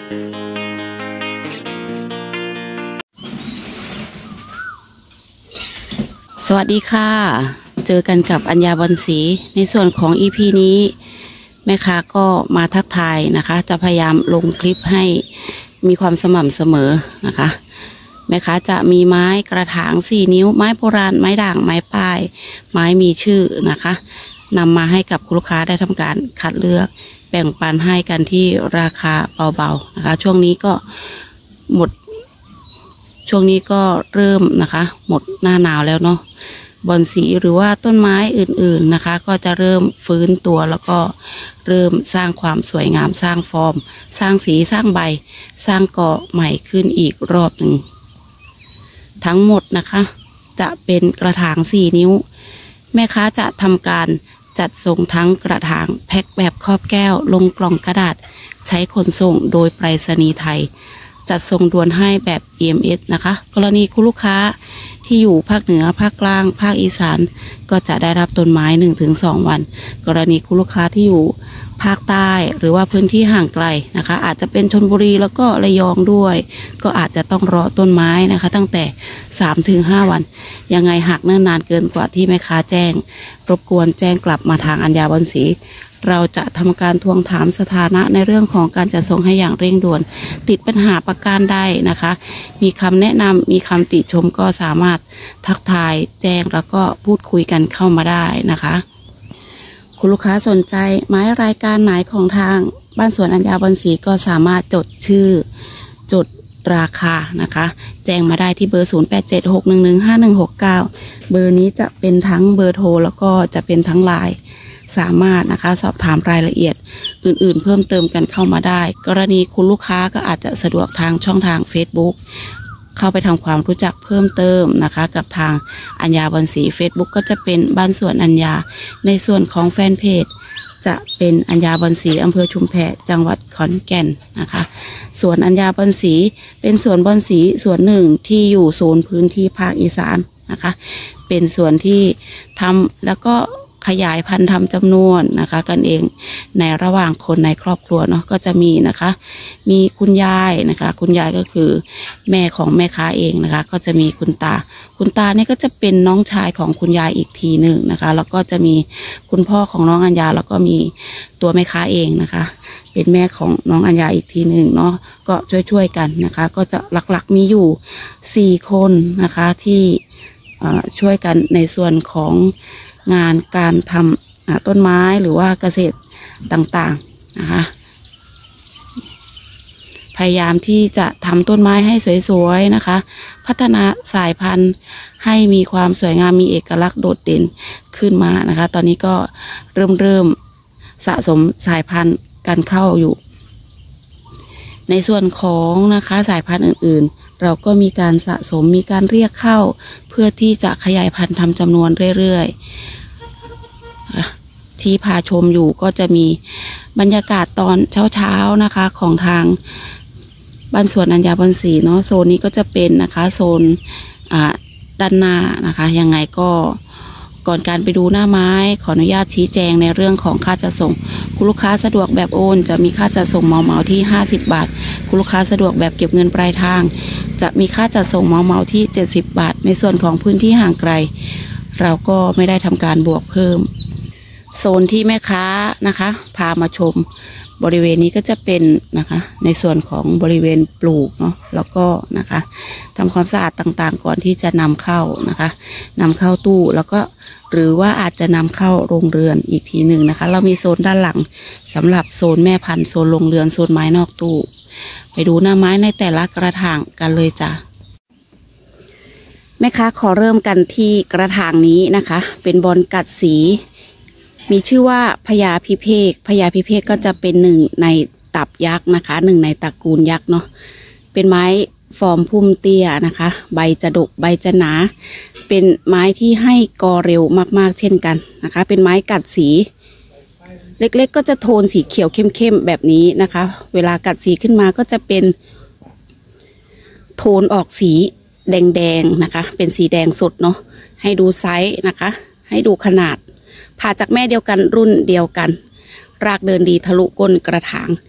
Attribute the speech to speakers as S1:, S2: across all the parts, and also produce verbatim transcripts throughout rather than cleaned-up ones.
S1: สวัสดีค่ะเจอกันกับอัญญาบอนสีในส่วนของ อี พี นี้แม่ค้าก็มาทักทายนะคะจะพยายามลงคลิปให้มีความสม่ำเสมอนะคะแม่ค้าจะมีไม้กระถางสี่นิ้วไม้โบราณไม้ด่างไม้ป้ายไม้มีชื่อนะคะนำมาให้กับคุณลูกค้าได้ทำการคัดเลือกแบ่งปันให้กันที่ราคาเบาๆนะคะช่วงนี้ก็หมดช่วงนี้ก็เริ่มนะคะหมดหน้าหนาวแล้วเนาะบอนสีหรือว่าต้นไม้อื่นๆนะคะก็จะเริ่มฟื้นตัวแล้วก็เริ่มสร้างความสวยงามสร้างฟอร์มสร้างสีสร้างใบสร้างเกาะใหม่ขึ้นอีกรอบหนึ่งทั้งหมดนะคะจะเป็นกระถางสี่นิ้วแม่ค้าจะทำการจัดส่งทั้งกระถางแพ็คแบบครอบแก้วลงกล่องกระดาษใช้ขนส่งโดยไปรษณีย์ไทยจัดส่งด่วนให้แบบ อี เอ็ม เอส นะคะกรณีคุณลูกค้าที่อยู่ภาคเหนือภาคกลางภาคอีสานก็จะได้รับต้นไม้ หนึ่งถึงสอง วันกรณีคุณลูกค้าที่อยู่ภาคใต้หรือว่าพื้นที่ห่างไกลนะคะอาจจะเป็นชลบุรีแล้วก็ระยองด้วยก็อาจจะต้องรอต้นไม้นะคะตั้งแต่ สามถึงห้า วันยังไงหากเนิ่นนานเกินกว่าที่แม่ค้าแจ้งรบกวนแจ้งกลับมาทางอัญญาบอนสีเราจะทำการทวงถามสถานะในเรื่องของการจัดส่งให้อย่างเร่งด่วนติดปัญหาประการใดนะคะมีคำแนะนำมีคำติชมก็สามารถทักทายแจ้งแล้วก็พูดคุยกันเข้ามาได้นะคะคุณลูกค้าสนใจไม้รายการไหนของทางบ้านสวนอัญญาบอนสีก็สามารถจดชื่อจดราคานะคะแจ้งมาได้ที่เบอร์ศูนย์ แปด เจ็ด หก หนึ่ง หนึ่ง ห้า หนึ่ง หก เก้าเบอร์นี้จะเป็นทั้งเบอร์โทรแล้วก็จะเป็นทั้งไลน์สามารถนะคะสอบถามรายละเอียดอื่นๆเพิ่มเติมกันเข้ามาได้กรณีคุณลูกค้าก็อาจจะสะดวกทางช่องทาง Facebook เข้าไปทำความรู้จักเพิ่มเติมนะคะกับทางอัญญาบอนสี Facebook ก็จะเป็นบ้านสวนอัญญาในส่วนของแฟนเพจจะเป็นอัญญาบอนสีอำเภอชุมแพจังหวัดขอนแก่นนะคะส่วนอัญญาบอนสีเป็นสวนบอนสีส่วนหนึ่งที่อยู่โซนพื้นที่ภาคอีสานนะคะเป็นส่วนที่ทำแล้วก็ขยายพันธุ์ทำจำนวนนะคะกันเองในระหว่างคนในครอบครัวเนาะก็จะมีนะคะมีคุณยายนะคะคุณยายก็คือแม่ของแม่ค้าเองนะคะก็จะมีคุณตาคุณตาเนี่ยก็จะเป็นน้องชายของคุณยายอีกทีหนึ่งนะคะแล้วก็จะมีคุณพ่อของน้องอัญญาแล้วก็มีตัวแม่ค้าเองนะคะเป็นแม่ของน้องอัญญาอีกทีหนึ่งเนาะก็ช่วยๆกันนะคะก็จะหลักๆมีอยู่สี่คนนะคะที่ช่วยกันในส่วนของงานการทำต้นไม้หรือว่าเกษตรต่างๆนะคะพยายามที่จะทำต้นไม้ให้สวยๆนะคะพัฒนาสายพันธุ์ให้มีความสวยงามมีเอกลักษณ์โดดเด่นขึ้นมานะคะตอนนี้ก็เริ่มเริ่มสะสมสายพันธุ์กันเข้าอยู่ในส่วนของนะคะสายพันธุ์อื่นๆเราก็มีการสะสมมีการเรียกเข้าเพื่อที่จะขยายพันธุ์ทำจำนวนเรื่อยๆที่พาชมอยู่ก็จะมีบรรยากาศตอนเช้าๆนะคะของทางบ้านสวนอัญญาบอนสีเนาะโซนนี้ก็จะเป็นนะคะโซนด้านหน้านะคะยังไงก็ก่อนการไปดูหน้าไม้ขออนุญาตชี้แจงในเรื่องของค่าจัดส่งคุณลูกค้าสะดวกแบบโอนจะมีค่าจัดส่งเหมาเหมาที่ห้าสิบบาทคุณลูกค้าสะดวกแบบเก็บเงินปลายทางจะมีค่าจัดส่งเหมาเหมาที่เจ็ดสิบบาทในส่วนของพื้นที่ห่างไกลเราก็ไม่ได้ทำการบวกเพิ่มโซนที่แม่ค้านะคะพามาชมบริเวณนี้ก็จะเป็นนะคะในส่วนของบริเวณปลูกเนาะแล้วก็นะคะทำความสะอาดต่างๆก่อนที่จะนำเข้านะคะนำเข้าตู้แล้วก็หรือว่าอาจจะนำเข้าโรงเรือนอีกทีหนึ่งนะคะเรามีโซนด้านหลังสำหรับโซนแม่พันธุ์โซนโรงเรือนโซนไม้นอกตู้ไปดูหน้าไม้ในแต่ละกระถางกันเลยจ้ะแม่ค้าขอเริ่มกันที่กระถางนี้นะคะเป็นบอนกัดสีมีชื่อว่าพญาพิเภกพญาพิเภกก็จะเป็นหนึ่งในตับยักษ์นะคะหนึ่งในตระกูลยักษ์เนาะเป็นไม้ฟอร์มพุ่มเตี้ยนะคะใบจะดกใบจะหนาเป็นไม้ที่ให้กอเร็วมากๆเช่นกันนะคะเป็นไม้กัดสีเล็กๆก็จะโทนสีเขียวเข้มๆแบบนี้นะคะเวลากัดสีขึ้นมาก็จะเป็นโทนออกสีแดงๆนะคะเป็นสีแดงสดเนาะให้ดูไซส์นะคะให้ดูขนาดผ่าจากแม่เดียวกันรุ่นเดียวกันรากเดินดีทะลุก้นกระถาง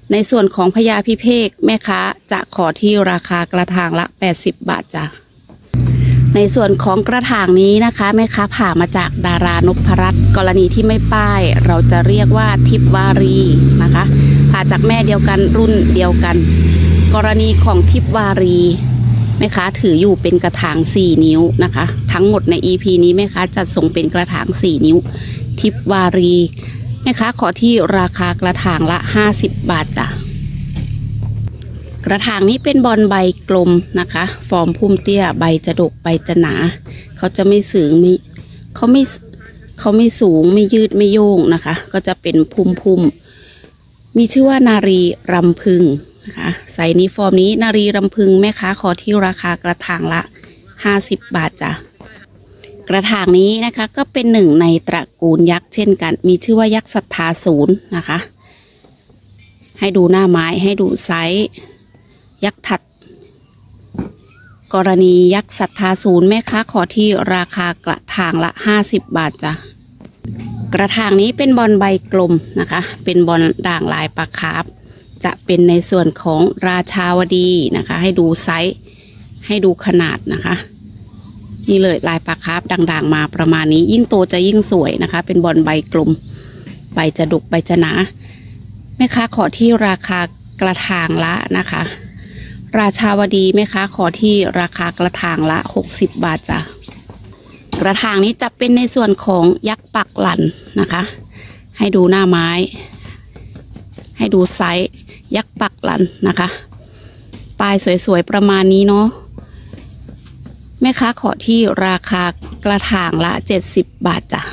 S1: ในส่วนของพญาพิเภกแม่ค้าจะขอที่ราคากระถางละแปดสิบบาทจ้ะในส่วนของกระถางนี้นะคะแม่ค้าผ่ามาจากดารานพรัตน์กรณีที่ไม่ป้ายเราจะเรียกว่าทิพวารีนะคะผ่าจากแม่เดียวกันรุ่นเดียวกันกรณีของทิพวารีแม่ค้าถืออยู่เป็นกระถางสี่นิ้วนะคะทั้งหมดใน อี พี นี้แม่ค้าจัดส่งเป็นกระถางสี่นิ้วทิพวารีแม่ค้าขอที่ราคากระถางละห้าสิบบาทจ้ะกระถางนี้เป็นบอนใบกลมนะคะฟอร์มพุ่มเตี้ยใบจะดกใบจะหนาเขาจะไม่สูงไม่เขาไม่เขาไม่สูงไม่ยืดไม่โยงนะคะก็จะเป็นพุ่มพุ่มมีชื่อว่านารีรำพึงนะคะไซส์นี้ฟอร์มนี้นารีรำพึงแม่ค้าขอที่ราคากระถางละห้าสิบบาทจ้ะกระถางนี้นะคะก็เป็นหนึ่งในตระกูลยักษ์เช่นกันมีชื่อว่ายักษ์ศรัทธาศูนย์นะคะให้ดูหน้าไม้ให้ดูไซส์ยักษ์ถัดกรณียักษ์ศรัทธาศูนย์แม่ค้าขอที่ราคากระถางละห้าสิบบาทจ้ะกระถางนี้เป็นบอลใบกลมนะคะเป็นบอลด่างลายปลาคาร์ฟจะเป็นในส่วนของราชาวดีนะคะให้ดูไซส์ให้ดูขนาดนะคะนี่เลยลายปลาคาร์ฟด่างๆมาประมาณนี้ยิ่งโตจะยิ่งสวยนะคะเป็นบอลใบกลมใบจะดกใบจะหนาแม่ค้าขอที่ราคากระถางละนะคะราชาวดีแม่ค้าขอที่ราคากระถางละหกสิบบาทจ้ะกระถางนี้จะเป็นในส่วนของยักษ์ปักหลันนะคะให้ดูหน้าไม้ให้ดูไซส์ยักษ์ปักหลันนะคะปลายสวยๆประมาณนี้เนาะแม่ค้าขอที่ราคากระถางละเจ็ดสิบบาทจ้ะ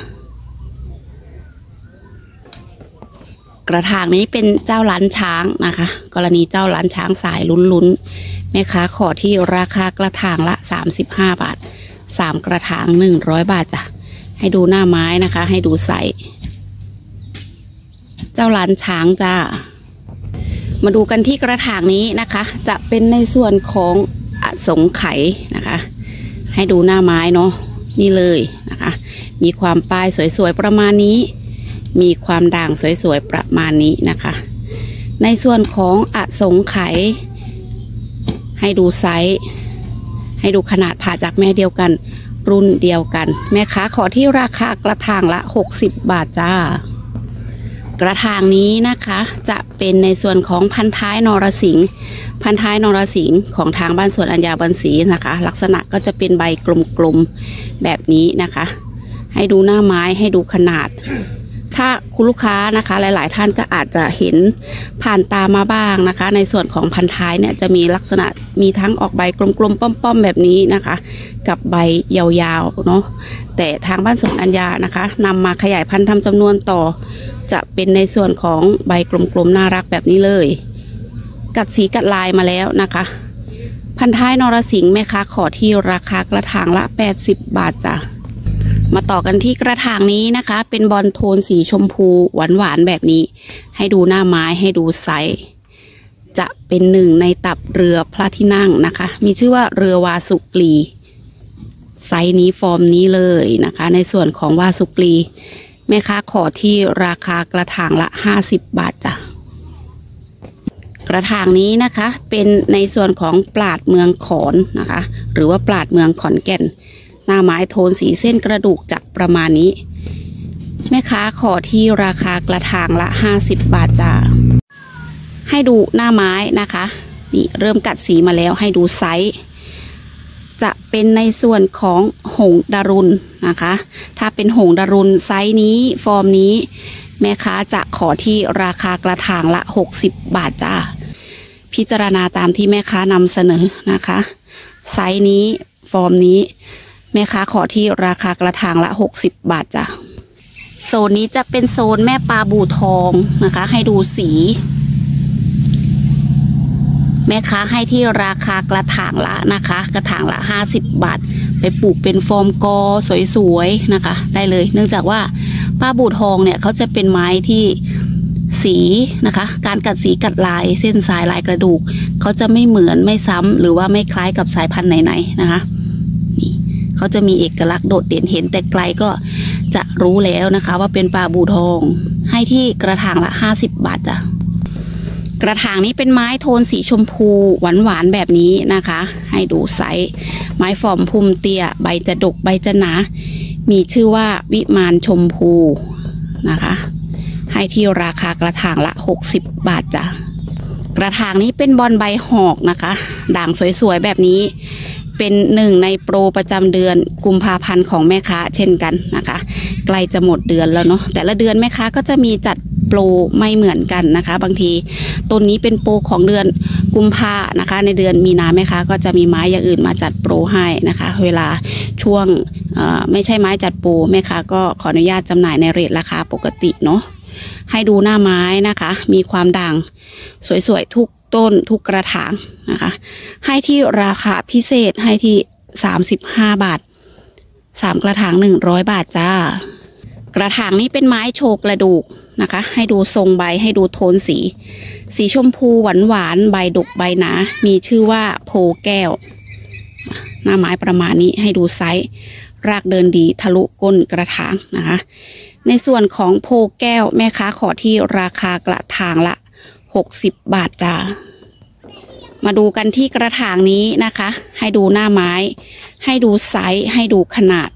S1: กระถางนี้เป็นเจ้าล้านช้างนะคะกรณีเจ้าล้านช้างสายลุ้นๆแม่ค้าขอที่ราคากระถางละสามสิบห้าบาทสามกระถางหนึ่งร้อยบาทจ้ะให้ดูหน้าไม้นะคะให้ดูไซส์เจ้าล้านช้างจ้ามาดูกันที่กระถางนี้นะคะจะเป็นในส่วนของอสงไขยนะคะให้ดูหน้าไม้เนาะนี่เลยนะคะมีความปลายสวยๆประมาณนี้มีความด่างสวยๆประมาณนี้นะคะในส่วนของอสงไขยให้ดูไซส์ให้ดูขนาดผ่าจากแม่เดียวกันรุ่นเดียวกันแม่ค้าขอที่ราคากระถางละหกสิบบาทจ้ากระถางนี้นะคะจะเป็นในส่วนของพันท้ายนรสิงห์พันท้ายนรสิงห์ของทางบ้านสวนอัญญาบรรศรีนะคะลักษณะก็จะเป็นใบกลมๆแบบนี้นะคะให้ดูหน้าไม้ให้ดูขนาดถ้าคุณลูกค้านะคะหลายๆท่านก็อาจจะเห็นผ่านตามาบ้างนะคะในส่วนของพันท้ายเนี่ยจะมีลักษณะมีทั้งออกใบกลมๆป้อมๆแบบนี้นะคะกับใบยาวๆเนาะแต่ทางบ้านสวนอัญญานะคะนำมาขยายพันธุ์ทำจำนวนต่อจะเป็นในส่วนของใบกลมๆน่ารักแบบนี้เลยกัดสีกัดลายมาแล้วนะคะพันท้ายนรสิงห์แม่ค้าขอที่ราคากระถางละแปดสิบบาทจ้ะมาต่อกันที่กระถางนี้นะคะเป็นบอลโทนสีชมพูหวานๆแบบนี้ให้ดูหน้าไม้ให้ดูไซส์จะเป็นหนึ่งในตับเรือพระที่นั่งนะคะมีชื่อว่าเรือวาสุกรีไซส์นี้ฟอร์มนี้เลยนะคะในส่วนของวาสุกรีแม่ค้าขอที่ราคากระถางละห้าสิบบาทจ้ะกระถางนี้นะคะเป็นในส่วนของปราดเมืองขอนนะคะหรือว่าปราดเมืองขอนแก่นหน้าไม้โทนสีเส้นกระดูกจักประมาณนี้แม่ค้าขอที่ราคากระถางละห้าสิบบาทจ้าให้ดูหน้าไม้นะคะนี่เริ่มกัดสีมาแล้วให้ดูไซส์จะเป็นในส่วนของหงดารุณนะคะถ้าเป็นหงดารุณไซส์นี้ฟอร์มนี้แม่ค้าจะขอที่ราคากระถางละหกสิบบาทจ้าพิจารณาตามที่แม่ค้านำเสนอนะคะไซส์นี้ฟอร์มนี้แม่ค้าขอที่ราคากระถางละหกสิบบาทจ้ะโซนนี้จะเป็นโซนแม่ปลาบูทองนะคะให้ดูสีแม่ค้าให้ที่ราคากระถางละนะคะกระถางละห้าสิบบาทไปปลูกเป็นฟอร์มกอสวยๆนะคะได้เลยเนื่องจากว่าปลาบูทองเนี่ยเขาจะเป็นไม้ที่สีนะคะการกัดสีกัดลายเส้นสายลายกระดูกเขาจะไม่เหมือนไม่ซ้ำหรือว่าไม่คล้ายกับสายพันธุ์ไหนๆนะคะเขาจะมีเอกลักษณ์โดดเด่นเห็นแต่ไกลก็จะรู้แล้วนะคะว่าเป็นปลาบูทองให้ที่กระถางละห้าสิบบาทจ้ะกกระถางนี้เป็นไม้โทนสีชมพูหวานๆแบบนี้นะคะให้ดูไซส์ไม้ฟอร์มพุ่มเตี้ยใบจะดกใบจะหนามีชื่อว่าวิมานชมพูนะคะให้ที่ราคากระถางละหกสิบบาทจ้ะกระถางนี้เป็นบอนใบหอกนะคะด่างสวยๆแบบนี้เป็นหนึ่งในโปรประจำเดือนกุมภาพันธ์ของแม่ค้าเช่นกันนะคะใกล้จะหมดเดือนแล้วเนาะแต่ละเดือนแม่ค้าก็จะมีจัดโปรไม่เหมือนกันนะคะบางทีต้นนี้เป็นโปรของเดือนกุมภานะคะในเดือนมีนาแม่ค้าก็จะมีไม้อย่างอื่นมาจัดโปรให้นะคะเวลาช่วงไม่ใช่ไม้จัดโปรแม่ค้าก็ขออนุญาตจำหน่ายในเรทราคาปกติเนาะให้ดูหน้าไม้นะคะมีความด่างสวยๆทุกต้นทุกกระถางนะคะให้ที่ราคาพิเศษให้ที่สามสิบห้าบาทสามกระถางหนึ่งร้อยบาทจ้ากระถางนี้เป็นไม้โชกกระดูกนะคะให้ดูทรงใบให้ดูโทนสีสีชมพูหวานหวานใบดกใบหนามีชื่อว่าโพแก้วหน้าไม้ประมาณนี้ให้ดูไซส์รากเดินดีทะลุก้นกระถางนะคะในส่วนของโพแก้วแม่ค้าขอที่ราคากระถางละหกสิบบาทจ้ามาดูกันที่กระถางนี้นะคะให้ดูหน้าไม้ให้ดูไซส์ให้ดูขนาด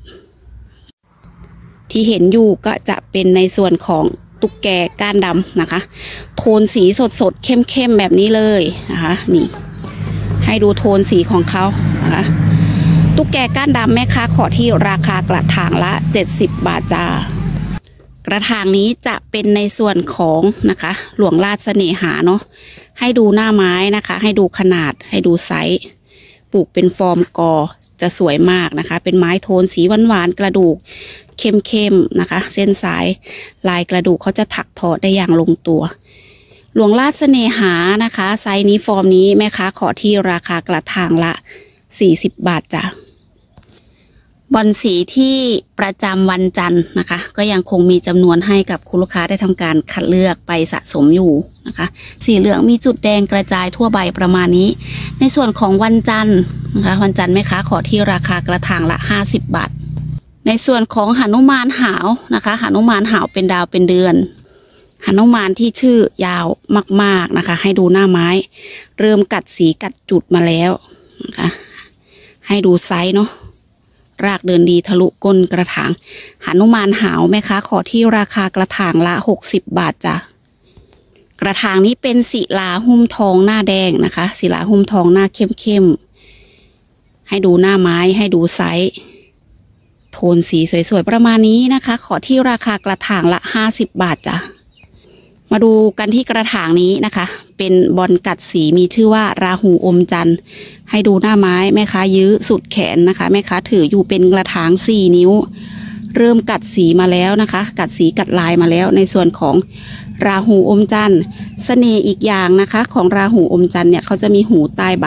S1: ที่เห็นอยู่ก็จะเป็นในส่วนของตุ๊กแกก้านดำนะคะโทนสีสดสดเข้มเข้มแบบนี้เลยนะคะนี่ให้ดูโทนสีของเขานะคะตุ๊กแกก้านดำแม่ค้าขอที่ราคากระถางละเจ็ดสิบบาทจ้ากระถางนี้จะเป็นในส่วนของนะคะหลวงราชเสน่หาเนาะให้ดูหน้าไม้นะคะให้ดูขนาดให้ดูไซส์ปลูกเป็นฟอร์มกอจะสวยมากนะคะเป็นไม้โทนสีหวานๆกระดูกเข้มๆนะคะเส้นสายลายกระดูกเขาจะถักทอได้อย่างลงตัวหลวงราชเสน่หานะคะไซส์นี้ฟอร์มนี้แม่ค้าขอที่ราคากระถางละสี่สิบบาทจ้ะบอนสีที่ประจำวันจันทร์นะคะก็ยังคงมีจำนวนให้กับคุณลูกค้าได้ทำการคัดเลือกไปสะสมอยู่นะคะสีเหลืองมีจุดแดงกระจายทั่วใบประมาณนี้ในส่วนของวันจันทร์นะคะวันจันทร์แม่ค้าขอที่ราคากระถางละห้าสิบบาทในส่วนของหนุมานหาวนะคะหนุมานหาวเป็นดาวเป็นเดือนหนุมานที่ชื่อยาวมากๆนะคะให้ดูหน้าไม้เริ่มกัดสีกัดจุดมาแล้วนะคะให้ดูไซส์เนาะรากเดินดีทะลุก้นกระถางหนุมานหาวแม่ค้าขอที่ราคากระถางละหกสิบบาทจ้ะกระถางนี้เป็นศิลาหุ้มทองหน้าแดงนะคะศิลาหุ้มทองหน้าเข้มๆให้ดูหน้าไม้ให้ดูไซส์โทนสีสวยๆประมาณนี้นะคะขอที่ราคากระถางละห้าสิบบาทจ้ะมาดูกันที่กระถางนี้นะคะเป็นบอลกัดสีมีชื่อว่าราหูอมจันทร์ให้ดูหน้าไม้แม่ค้ายื้อสุดแขนนะคะแม่ค้าถืออยู่เป็นกระถางสี่นิ้วเริ่มกัดสีมาแล้วนะคะกัดสีกัดลายมาแล้วในส่วนของราหูอมจันทร์เสน่ห์อีกอย่างนะคะของราหูอมจันทร์เนี่ยเขาจะมีหูใต้ใบ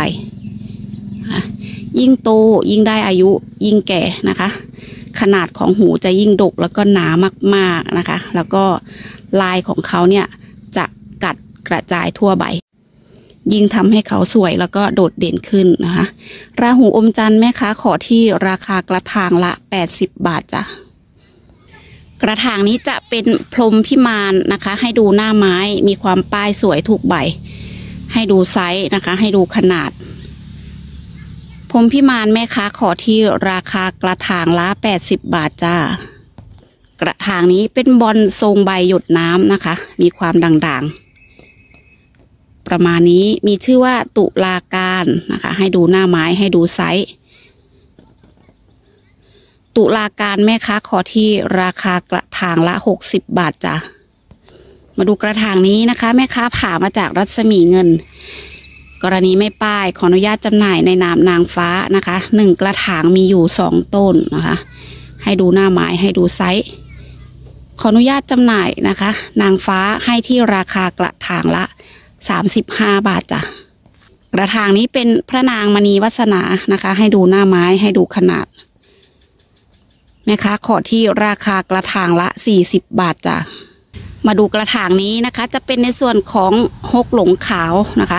S1: ยิ่งโตยิ่งได้อายุยิ่งแก่นะคะขนาดของหูจะยิ่งดกแล้วก็หนามากๆนะคะแล้วก็ลายของเขาเนี่ยจะกัดกระจายทั่วใบยิ่งทำให้เขาสวยแล้วก็โดดเด่นขึ้นนะคะราหูอมจันทร์แม่ค้าขอที่ราคากระถางละแปดสิบบาทจ้ะกระถางนี้จะเป็นพรหมพิมานนะคะให้ดูหน้าไม้มีความป้ายสวยทุกใบให้ดูไซส์นะคะให้ดูขนาดพรหมพิมานแม่ค้าขอที่ราคากระถางละแปดสิบบาทจ้ากระถางนี้เป็นบอลทรงใบหยดน้ำนะคะมีความด่างๆประมาณนี้มีชื่อว่าตุลาการนะคะให้ดูหน้าไม้ให้ดูไซส์ตุลาการแม่ค้าขอที่ราคากระถางละหกสิบบาทจ้ะมาดูกระถางนี้นะคะแม่ค้าผ่ามาจากรัศมีเงินกรณีไม่ป้ายขออนุญาตจำหน่ายในนามนางฟ้านะคะหนึ่งกระถางมีอยู่สองต้นนะคะให้ดูหน้าไม้ให้ดูไซส์ขออนุญาตจำหน่ายนะคะนางฟ้าให้ที่ราคากระถางละสามสิบห้าบาทจ้ะกระถางนี้เป็นพระนางมณีวาสนานะคะให้ดูหน้าไม้ให้ดูขนาดแม่ค้าขอที่ราคากระถางละสี่สิบบาทจ้ะมาดูกระถางนี้นะคะจะเป็นในส่วนของฮกหลงขาวนะคะ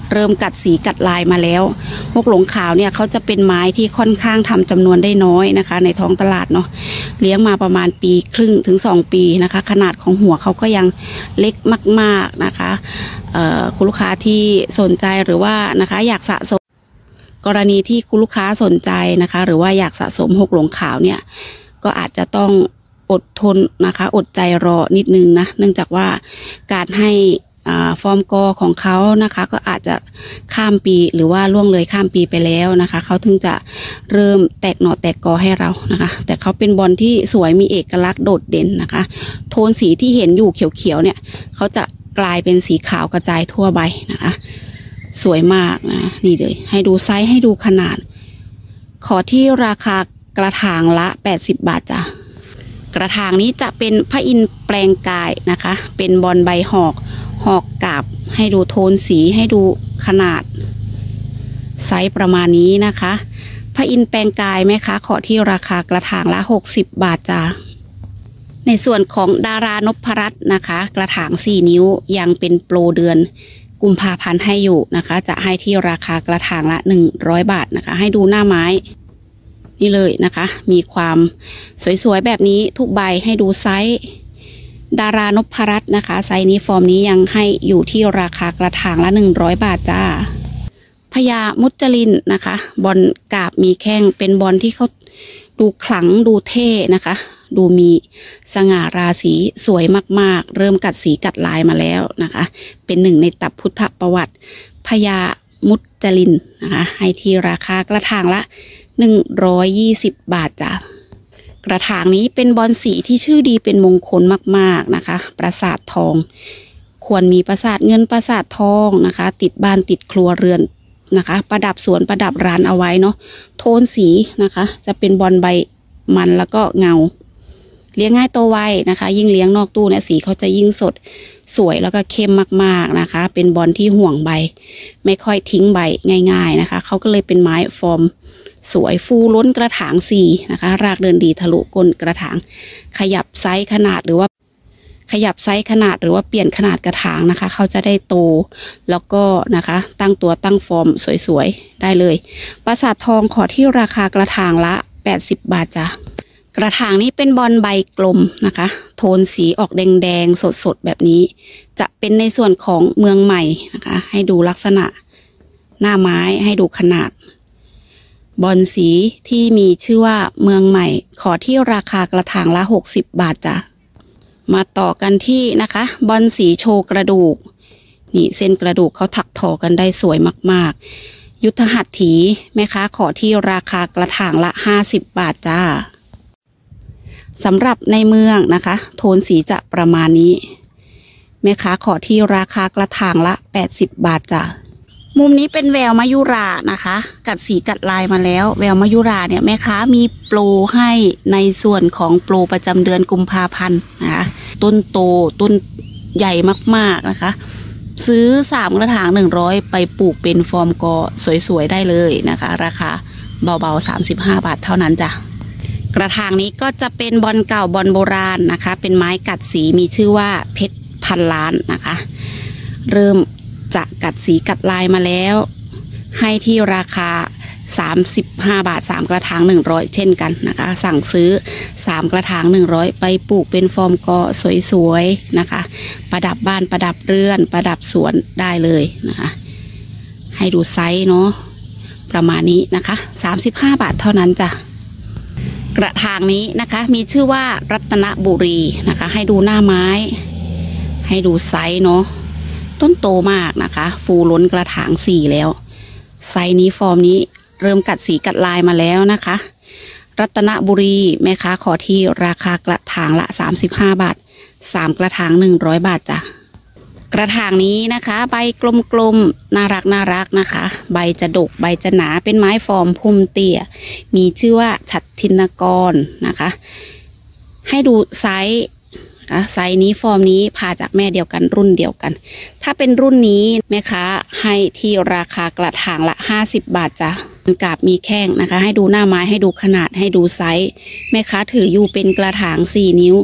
S1: เริ่มกัดสีกัดลายมาแล้วฮกหลงขาวเนี่ยเขาจะเป็นไม้ที่ค่อนข้างทำจำนวนได้น้อยนะคะในท้องตลาดเนาะเลี้ยงมาประมาณปีครึ่งถึงสองปีนะคะขนาดของหัวเขาก็ยังเล็กมากๆนะคะคุณลูกค้าที่สนใจหรือว่านะคะอยากสะสมกรณีที่คุณลูกค้าสนใจนะคะหรือว่าอยากสะสมฮกหลงขาวเนี่ยก็อาจจะต้องอดทนนะคะอดใจรอนิดนึงนะเนื่องจากว่าการให้ฟอร์มกอของเขานะคะก็อาจจะข้ามปีหรือว่าล่วงเลยข้ามปีไปแล้วนะคะเขาถึงจะเริ่มแตกหน่อแตกกอให้เรานะคะแต่เขาเป็นบอลที่สวยมีเอกลักษณ์โดดเด่นนะคะโทนสีที่เห็นอยู่เขียวๆเนี่ยเขาจะกลายเป็นสีขาวกระจายทั่วใบนะคะสวยมากนะนี่เลยให้ดูไซส์ให้ดูขนาดขอที่ราคากระถางละแปดสิบบาทจ้ะกระถางนี้จะเป็นพระอินทร์แปลงกายนะคะเป็นบอลใบหอกหอกกาบให้ดูโทนสีให้ดูขนาดไซส์ประมาณนี้นะคะพระอินทร์แปลงกายไหมคะขอที่ราคากระถางละหกสิบบาทจ้าในส่วนของดารานพรัตน์นะคะกระถางสี่นิ้วยังเป็นโปรเดือนกุมภาพันธ์ให้อยู่นะคะจะให้ที่ราคากระถางละหนึ่งร้อยบาทนะคะให้ดูหน้าไม้นี่เลยนะคะมีความสวยๆแบบนี้ทุกใบให้ดูไซส์ดารานพรัตน์นะคะไซส์นี้ฟอร์มนี้ยังให้อยู่ที่ราคากระถางละหนึ่งร้อยบาทจ้าพญามุจลินนะคะบอลกาบมีแข้งเป็นบอลที่เขาดูขลังดูเท่นะคะดูมีสง่าราศีสวยมากๆเริ่มกัดสีกัดลายมาแล้วนะคะเป็นหนึ่งในตับพุทธประวัติพญามุจลินนะคะให้ที่ราคากระถางละหนึ่งร้อยยี่สิบบาทจ้ากระถางนี้เป็นบอลสีที่ชื่อดีเป็นมงคลมากๆนะคะปราสาททองควรมีปราสาทเงินปราสาททองนะคะติดบ้านติดครัวเรือนนะคะประดับสวนประดับร้านเอาไว้เนาะโทนสีนะคะจะเป็นบอลใบมันแล้วก็เงาเลี้ยงง่ายโตไวนะคะยิ่งเลี้ยงนอกตู้เนี่ยสีเขาจะยิ่งสดสวยแล้วก็เข้มมากๆนะคะเป็นบอลที่ห่วงใบไม่ค่อยทิ้งใบง่ายๆนะคะเขาก็เลยเป็นไม้ฟอร์มสวยฟูล้นกระถางสี่นะคะรากเดินดีทะลุก้นกระถางขยับไซส์ขนาดหรือว่าขยับไซส์ขนาดหรือว่าเปลี่ยนขนาดกระถางนะคะเขาจะได้โตแล้วก็นะคะตั้งตัวตั้งฟอร์มสวยๆได้เลยปราสาททองขอที่ราคากระถางละแปดสิบบาทจ้ะกระถางนี้เป็นบอลใบกลมนะคะโทนสีออกแดงๆสดๆแบบนี้จะเป็นในส่วนของเมืองใหม่นะคะให้ดูลักษณะหน้าไม้ให้ดูขนาดบอลสีที่มีชื่อว่าเมืองใหม่ขอที่ราคากระถางละหกสิบบาทจ้ะมาต่อกันที่นะคะบอลสีโชว์กระดูกนี่เส้นกระดูกเขาถักทอกันได้สวยมากๆยุทธหัตถีแม่ค้าขอที่ราคากระถางละห้าสิบบาทจ้าสำหรับในเมืองนะคะโทนสีจะประมาณนี้แม่ค้าขอที่ราคากระถางละแปดสิบบาทจ้ะมุมนี้เป็นแววมยุรานะคะกัดสีกัดลายมาแล้วแววมยุราเนี่ยแม่ค้ามีโปรให้ในส่วนของโปรประจำเดือนกุมภาพันธ์นะคะต้นโตต้นใหญ่มากๆนะคะซื้อสามกระถางหนึ่งร้อยไปปลูกเป็นฟอร์มกอสวยๆได้เลยนะคะราคาเบาๆสามสิบห้าบาทเท่านั้นจ้ะกระถางนี้ก็จะเป็นบอลเก่าบอลโบราณนะคะเป็นไม้กัดสีมีชื่อว่าเพชรพันล้านนะคะเริ่มจะกัดสีกัดลายมาแล้วให้ที่ราคาสามสิบห้าบาทสามกระถางหนึ่งร้อยเช่นกันนะคะสั่งซื้อสามกระถางหนึ่งร้อยไปปลูกเป็นฟอร์มกอสวยๆนะคะประดับบ้านประดับเรือนประดับสวนได้เลยนะคะให้ดูไซส์เนาะประมาณนี้นะคะสามสิบห้าบาทเท่านั้นจ้ะกระถางนี้นะคะมีชื่อว่ารัตนบุรีนะคะให้ดูหน้าไม้ให้ดูไซส์เนาะต้นโตมากนะคะฟูล้นกระถางสี่แล้วไซส์นี้ฟอร์มนี้เริ่มกัดสีกัดลายมาแล้วนะคะรัตนบุรีแม่ค้าขอที่ราคากระถางละสามสิบห้าบาทสามกระถางหนึ่งร้อยบาทจ้ะกระถางนี้นะคะใบกลมๆน่ารักน่ารักนะคะใบจะดกใบจะหนาเป็นไม้ฟอร์มพุ่มเตี้ยมีชื่อว่าฉัตรทินกรนะคะให้ดูไซส์ไซส์นี้ฟอร์มนี้พาจากแม่เดียวกันรุ่นเดียวกันถ้าเป็นรุ่นนี้แม่ค้าให้ที่ราคากระถางละห้าสิบบาทจ้ะกาบมีแข้งนะคะให้ดูหน้าไม้ให้ดูขนาดให้ดูไซส์แม่ค้าถืออยู่เป็นกระถางสี่นิ้วแต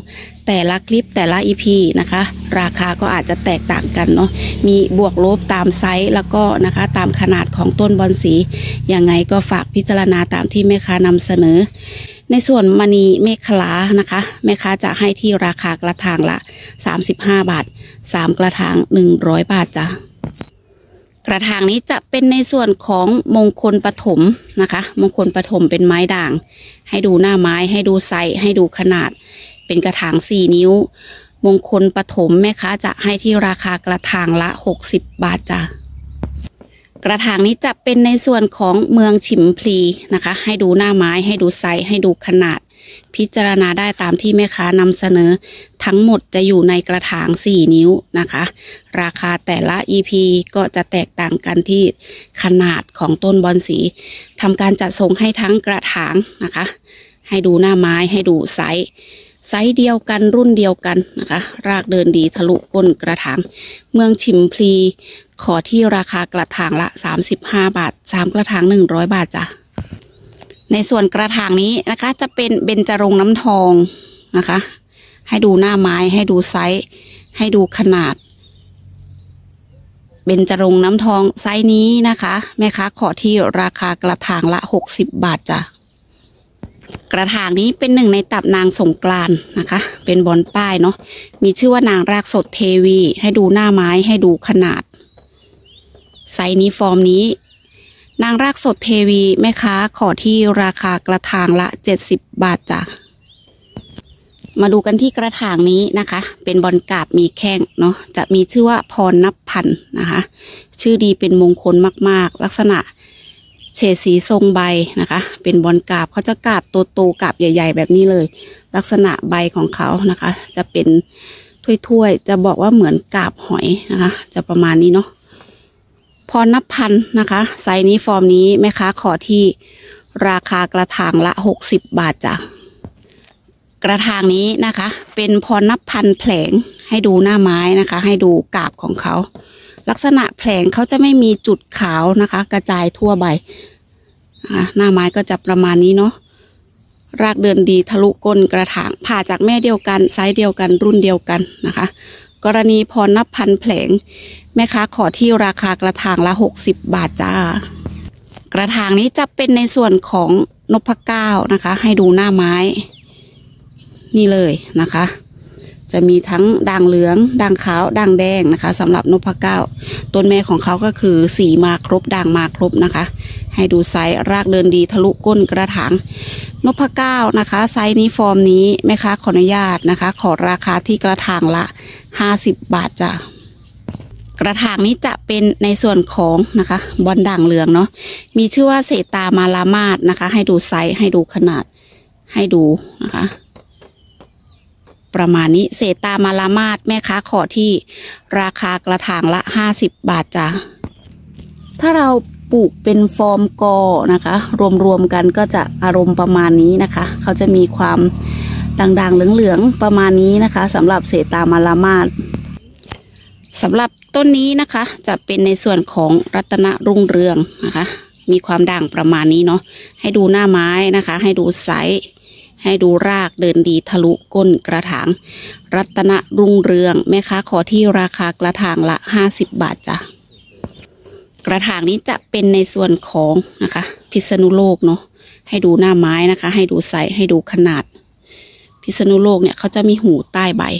S1: แต่ละคลิปแต่ละ อี พี นะคะราคาก็อาจจะแตกต่างกันเนาะมีบวกลบตามไซส์แล้วก็นะคะตามขนาดของต้นบอนสียังไงก็ฝากพิจารณาตามที่แม่ค้านำเสนอในส่วนมณีเมฆลานะคะแม่ค้าจะให้ที่ราคากระถางละสามสิบห้าบาทสามกระถางหนึ่งร้อยบาทจ้ะกระถางนี้จะเป็นในส่วนของมงคลปฐมนะคะมงคลปฐมเป็นไม้ด่างให้ดูหน้าไม้ให้ดูไซส์ให้ดูขนาดเป็นกระถางสี่นิ้วมงคลปฐมแม่ค้าจะให้ที่ราคากระถางละหกสิบบาทจ้ะกระถางนี้จะเป็นในส่วนของเมืองฉิมพลีนะคะให้ดูหน้าไม้ให้ดูไซส์ให้ดูขนาดพิจารณาได้ตามที่แม่ค้านำเสนอทั้งหมดจะอยู่ในกระถางสี่นิ้วนะคะราคาแต่ละ อี พี ก็จะแตกต่างกันที่ขนาดของต้นบอนสีทำการจัดส่งให้ทั้งกระถางนะคะให้ดูหน้าไม้ให้ดูไซส์ไซส์เดียวกันรุ่นเดียวกันนะคะรากเดินดีทะลุก้นกระถางเมืองฉิมพลีขอที่ราคากระถางละสามสิบห้าบาทสามกระถางหนึ่งร้อยบาทจ้ะในส่วนกระถางนี้นะคะจะเป็นเบญจรงค์น้ำทองนะคะให้ดูหน้าไม้ให้ดูไซส์ให้ดูขนาดเบญจรงค์น้ำทองไซส์นี้นะคะแม่ค้าขอที่ราคากระถางละหกสิบบาทจ้ะกระถางนี้เป็นหนึ่งในตับนางสงกรานต์นะคะเป็นบอนป้ายเนาะมีชื่อว่านางรากสดเทวีให้ดูหน้าไม้ให้ดูขนาดไซส์นี้ฟอร์มนี้นางรากสดเทวีแม่ค้าขอที่ราคากระถางละเจ็ดสิบบาทจ้ะมาดูกันที่กระถางนี้นะคะเป็นบอนกาบมีแข้งเนาะจะมีชื่อว่าพรนับพันนะคะชื่อดีเป็นมงคลมากๆลักษณะเฉดสีทรงใบนะคะเป็นบอนกาบเขาจะกาบโตๆกาบใหญ่ๆแบบนี้เลยลักษณะใบของเขานะคะจะเป็นถ้วยๆจะบอกว่าเหมือนกาบหอยนะคะจะประมาณนี้เนาะพรนับพันนะคะไซส์นี้ฟอร์มนี้แม่ค้าขอที่ราคากระถางละหกสิบบาทจ้ะกระถางนี้นะคะเป็นพรนับพันแผลงให้ดูหน้าไม้นะคะให้ดูกาบของเขาลักษณะแผลงเขาจะไม่มีจุดขาวนะคะกระจายทั่วใบหน้าไม้ก็จะประมาณนี้เนาะรากเดินดีทะลุก้นกระถางผ่าจากแม่เดียวกันไซส์เดียวกันรุ่นเดียวกันนะคะกรณีพรนับพันแผลงแม่ค้าขอที่ราคากระถางละหกสิบบาทจ้ากระถางนี้จะเป็นในส่วนของนพเก้านะคะให้ดูหน้าไม้นี่เลยนะคะจะมีทั้งด่างเหลืองด่างขาวด่างแดงนะคะสำหรับนพเก้าต้นแม่ของเขาก็คือสีมาครบด่างมาครบนะคะให้ดูไซส์รากเดินดีทะลุก้นกระถางนพเก้านะคะไซส์นี้ฟอร์มนี้แม่ค้าขออนุญาตนะคะขอราคาที่กระถางละห้าสิบบาทจ้ะกระถางนี้จะเป็นในส่วนของนะคะบอนด่างเหลืองเนาะมีชื่อว่าเสตามาลามาดนะคะให้ดูไซส์ให้ดูขนาดให้ดูนะคะประมาณนี้เศษตามาลามาดแม่ค้าขอที่ราคากระถางละห้าสิบบาทจ้ะถ้าเราปลูกเป็นฟอร์มกอนะคะรวมๆกันก็จะอารมณ์ประมาณนี้นะคะเขาจะมีความด่างๆเหลืองๆประมาณนี้นะคะสำหรับเศษตามาลามาดสำหรับต้นนี้นะคะจะเป็นในส่วนของรัตนรุ่งเรืองนะคะมีความด่างประมาณนี้เนาะให้ดูหน้าไม้นะคะให้ดูไซส์ให้ดูรากเดินดีทะลุก้นกระถางรัตนรุ่งเรืองแม่ค้าขอที่ราคากระถางละห้าสิบบาทจ้ะกระถางนี้จะเป็นในส่วนของนะคะพิษณุโลกเนาะให้ดูหน้าไม้นะคะให้ดูไซส์ให้ดูขนาดพิษณุโลกเนี่ยเขาจะมีหูใต้ใบ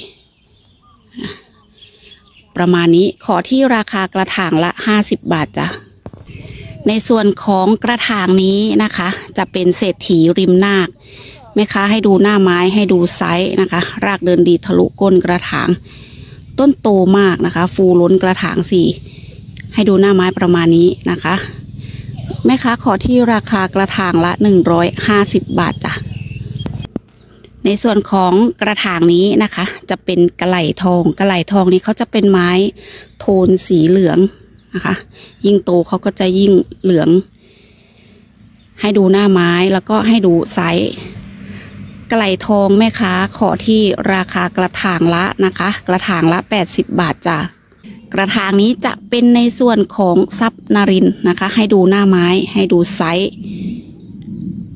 S1: ประมาณนี้ขอที่ราคากระถางละห้าสิบบาทจ้ะในส่วนของกระถางนี้นะคะจะเป็นเศรษฐีริมนาคแม่ค้าให้ดูหน้าไม้ให้ดูไซส์นะคะรากเดินดีทะลุก้นกระถางต้นโตมากนะคะฟูล้นกระถางสี่ให้ดูหน้าไม้ประมาณนี้นะคะแม่ค้าขอที่ราคากระถางละหนึ่งร้อยห้าสิบบาทจ้ะในส่วนของกระถางนี้นะคะจะเป็นกระไหล่ทองกระไหล่ทองนี้เขาจะเป็นไม้โทนสีเหลืองนะคะยิ่งโตเขาก็จะยิ่งเหลืองให้ดูหน้าไม้แล้วก็ให้ดูไซส์กระไหล่ทองแม่ค้าขอที่ราคากระถางละนะคะกระถางละแปดสิบบาทจ้ะกระถางนี้จะเป็นในส่วนของทรัพย์นรินทร์นะคะให้ดูหน้าไม้ให้ดูไซส์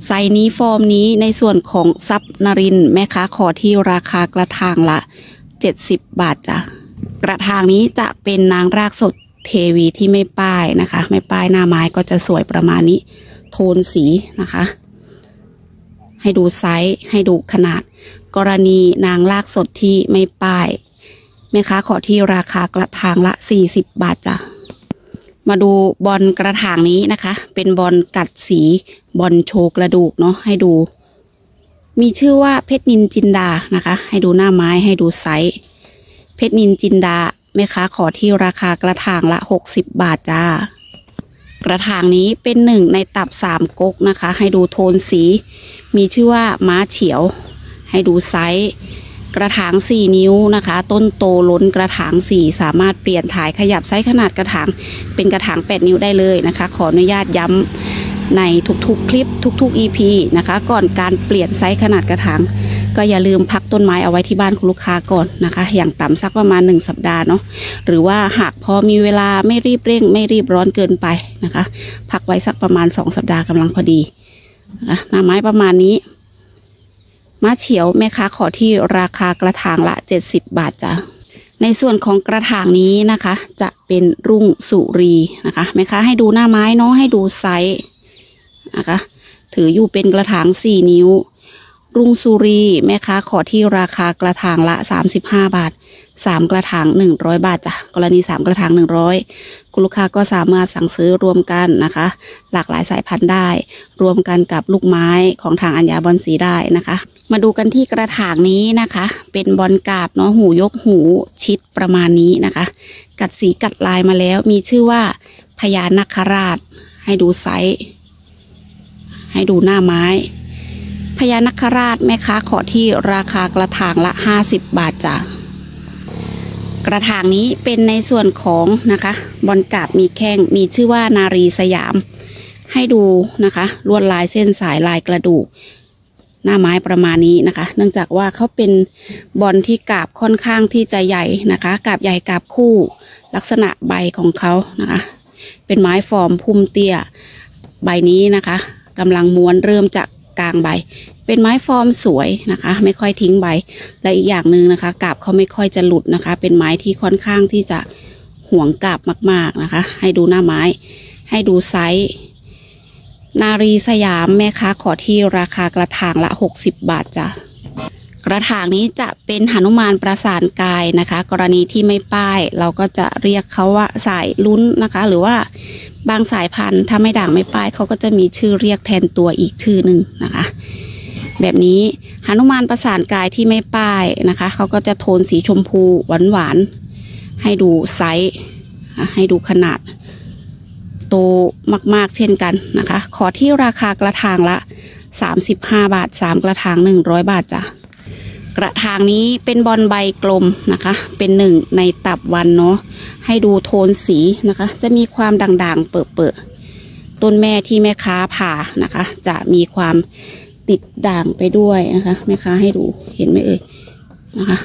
S1: ไซส์นี้ฟอร์มนี้ในส่วนของซับนารินแม่ค้าขอที่ราคากระถางละเจ็ดสิบบาทจ้ะกระถางนี้จะเป็นนางรากสดเทวีที่ไม่ป้ายนะคะไม่ป้ายหน้าไม้ก็จะสวยประมาณนี้โทนสีนะคะให้ดูไซส์ให้ดูขนาดกรณีนางรากสดที่ไม่ป้ายแม่ค้าขอที่ราคากระถางละสี่สิบบาทจ้ะมาดูบอลกระถางนี้นะคะเป็นบอลกัดสีบอลโชว์กระดูกเนาะให้ดูมีชื่อว่าเพชรนินจินดานะคะให้ดูหน้าไม้ให้ดูไซส์เพชรนินจินดาแม่ค้าขอที่ราคากระถางละหกสิบบาทจ้ากระถางนี้เป็นหนึ่งในตับสามก๊กนะคะให้ดูโทนสีมีชื่อว่าม้าเฉียวให้ดูไซส์กระถางสี่นิ้วนะคะต้นโตล้นกระถางสี่สามารถเปลี่ยนถ่ายขยับไซส์ขนาดกระถางเป็นกระถางแปดนิ้วได้เลยนะคะขออนุญาตย้ำในทุกๆคลิปทุกๆ อี พี นะคะก่อนการเปลี่ยนไซส์ขนาดกระถางก็อย่าลืมพักต้นไม้เอาไว้ที่บ้านคุณลูกค้าก่อนนะคะอย่างต่ำสักประมาณหนึ่งสัปดาห์เนาะหรือว่าหากพอมีเวลาไม่รีบเร่งไม่รีบร้อนเกินไปนะคะพักไว้สักประมาณสองสัปดาห์กำลังพอดีนะคะหน้าไม้ประมาณนี้ม้าเฉียวแม่ค้าขอที่ราคากระถางละเจ็ดสิบบาทจ้ะในส่วนของกระถางนี้นะคะจะเป็นรุ่งสุรีนะคะแม่ค้าให้ดูหน้าไม้เนาะให้ดูไซส์นะคะถืออยู่เป็นกระถางสี่นิ้วรุ่งสุรีแม่ค้าขอที่ราคากระถางละสามสิบห้าบาทสามกระถางหนึ่งร้อยบาทจ้ะกรณีสามกระถางหนึ่งร้อยคุณลูกค้าก็สามารถสั่งซื้อรวมกันนะคะหลากหลายสายพันธุ์ได้รวมกันกับลูกไม้ของทางอัญญาบอนสีได้นะคะมาดูกันที่กระถางนี้นะคะเป็นบอลกาบเนาะหูยกหูชิดประมาณนี้นะคะกัดสีกัดลายมาแล้วมีชื่อว่าพญานาคราชให้ดูไซส์ให้ดูหน้าไม้พญานาคราชแม่ค้าขอที่ราคากระถางละห้าสิบบาทจ้ะกระถางนี้เป็นในส่วนของนะคะบอลกาบมีแข้งมีชื่อว่านารีสยามให้ดูนะคะลวดลายเส้นสายลายกระดูกหน้าไม้ประมาณนี้นะคะเนื่องจากว่าเขาเป็นบอลที่กาบค่อนข้างที่จะใหญ่นะคะกาบใหญ่กาบคู่ลักษณะใบของเขานะคะเป็นไม้ฟอร์มพุ่มเตี้ยใบนี้นะคะกำลังม้วนเริ่มจากกลางใบเป็นไม้ฟอร์มสวยนะคะไม่ค่อยทิ้งใบและอีกอย่างหนึ่งนะคะกาบเขาไม่ค่อยจะหลุดนะคะเป็นไม้ที่ค่อนข้างที่จะห่วงกาบมากๆนะคะให้ดูหน้าไม้ให้ดูไซส์นารีสยามแม่ค้าขอที่ราคากระถางละหกสิบบาทจ้ะกระถางนี้จะเป็นหนุมานประสานกายนะคะกรณีที่ไม่ป้ายเราก็จะเรียกเขาว่าสายลุ้นนะคะหรือว่าบางสายพันธุ์ถ้าไม่ด่างไม่ป้ายเขาก็จะมีชื่อเรียกแทนตัวอีกชื่อหนึ่งนะคะแบบนี้หนุมานประสานกายที่ไม่ป้ายนะคะเขาก็จะโทนสีชมพูหวานหวานให้ดูไซส์ให้ดูขนาดโตมากๆเช่นกันนะคะขอที่ราคากระถางละสามสิบห้าบาทสามกระถางหนึ่งร้อยบาทจ้ะกระถางนี้เป็นบอลใบกลมนะคะเป็นหนึ่งในตับวันเนาะให้ดูโทนสีนะคะจะมีความด่างๆเปิดๆต้นแม่ที่แม่ค้าผ่านะคะจะมีความติดด่างไปด้วยนะคะแม่ค้าให้ดูเห็นไหมเอ่ยนะคะ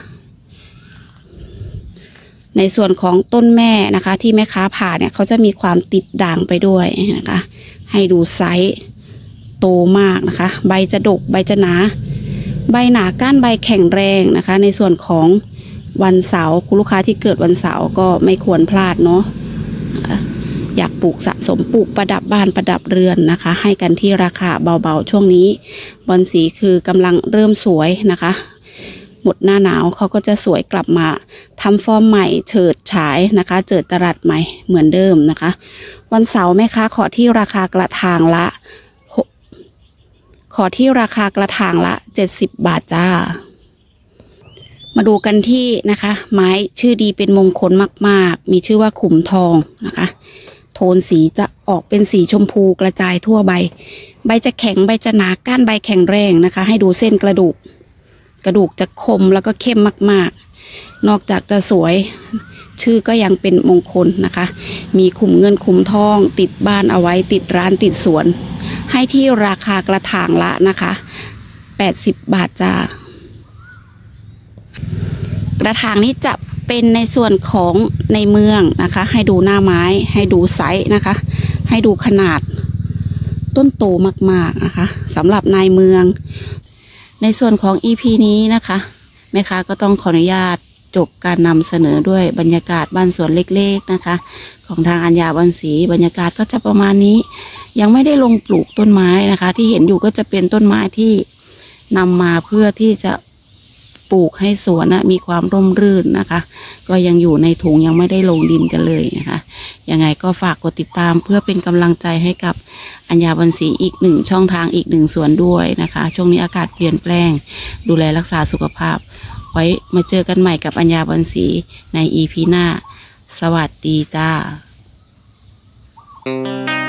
S1: ในส่วนของต้นแม่นะคะที่แม่ค้าผ่าเนี่ยเขาจะมีความติดด่างไปด้วยนะคะให้ดูไซส์โตมากนะคะใบจะดกใบจะหนาใบหนาก้านใบแข็งแรงนะคะในส่วนของวันเสาร์คุณลูกค้าที่เกิดวันเสาร์ก็ไม่ควรพลาดเนาะนะคะอยากปลูกสะสมปลูกประดับบ้านประดับเรือนนะคะให้กันที่ราคาเบาๆช่วงนี้บอนสีคือกำลังเริ่มสวยนะคะหมดหน้าหนาวเขาก็จะสวยกลับมาทำฟอร์มใหม่เฉิดฉายนะคะเจิดตลาดใหม่เหมือนเดิมนะคะวันเสาร์แม่ค้าขอที่ราคากระถางละขอที่ราคากระถางละเจ็ดสิบบาทจ้ามาดูกันที่นะคะไม้ชื่อดีเป็นมงคลมากๆมีชื่อว่าขุมทองนะคะโทนสีจะออกเป็นสีชมพูกระจายทั่วใบใบจะแข็งใบจะหนาก้านใบแข็งแรงนะคะให้ดูเส้นกระดูกกระดูกจะคมแล้วก็เข้มมากๆนอกจากจะสวยชื่อก็ยังเป็นมงคลนะคะมีขุมเงินขุมทองติดบ้านเอาไว้ติดร้านติดสวนให้ที่ราคากระถางละนะคะแปดสิบบาทจ้ากระถางนี้จะเป็นในส่วนของในเมืองนะคะให้ดูหน้าไม้ให้ดูไซส์นะคะให้ดูขนาดต้นโตมากๆนะคะสำหรับนายเมืองในส่วนของ อี พี นี้นะคะแม่ค้าก็ต้องขออนุญาตจบการนำเสนอด้วยบรรยากาศบ้านสวนเล็กๆนะคะของทางอัญญาบรรศรีบรรยากาศก็จะประมาณนี้ยังไม่ได้ลงปลูกต้นไม้นะคะที่เห็นอยู่ก็จะเป็นต้นไม้ที่นำมาเพื่อที่จะปลูกให้สวนนะมีความร่มรื่นนะคะก็ยังอยู่ในถุงยังไม่ได้ลงดินกันเลยนะคะยังไงก็ฝากกดติดตามเพื่อเป็นกำลังใจให้กับอัญญาบรรศรีอีกหนึ่งช่องทางอีกหนึ่งสวนด้วยนะคะช่วงนี้อากาศเปลี่ยนแปลงดูแลรักษาสุขภาพไว้มาเจอกันใหม่กับอัญญาบรรศรีใน อี พี หน้าสวัสดีจ้า